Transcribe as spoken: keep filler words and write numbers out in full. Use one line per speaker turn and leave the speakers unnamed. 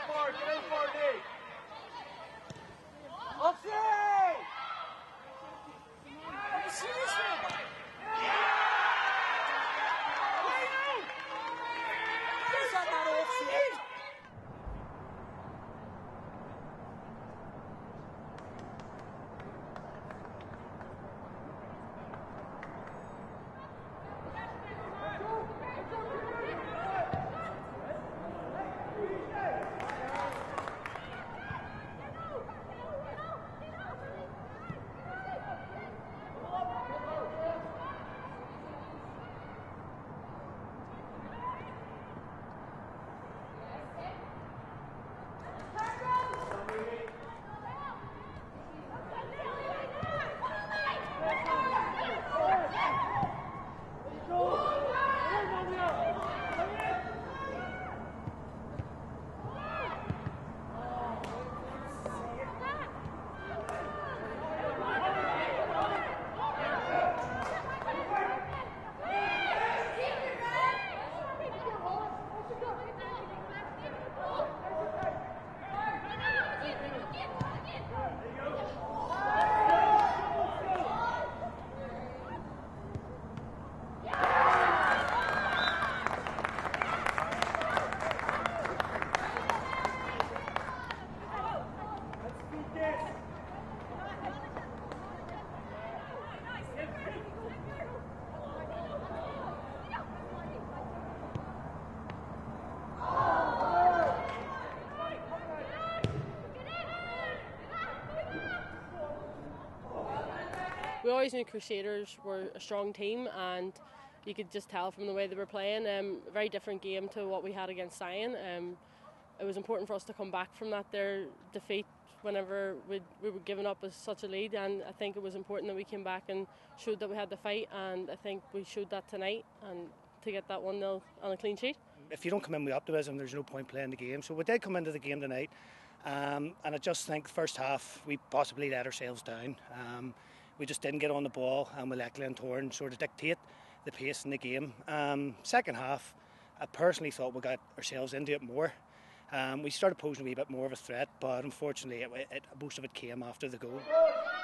We always knew Crusaders were a strong team, and you could just tell from the way they were playing. Um, a very different game to what we had against Sion. Um, it was important for us to come back from that their defeat whenever we'd, we were giving up as such a lead, and I think it was important that we came back and showed that we had the fight, and I think we showed that tonight, and to get that one nil on a clean sheet.
If you don't come in with optimism, there's no point playing the game. So we did come into the game tonight, um, and I just think the first half we possibly let ourselves down. Um, we just didn't get on the ball, and we let Glentoran sort of dictate the pace in the game. Um, second half, I personally thought we got ourselves into it more. Um, we started posing a wee bit more of a threat, but unfortunately it, it, most of it came after the goal.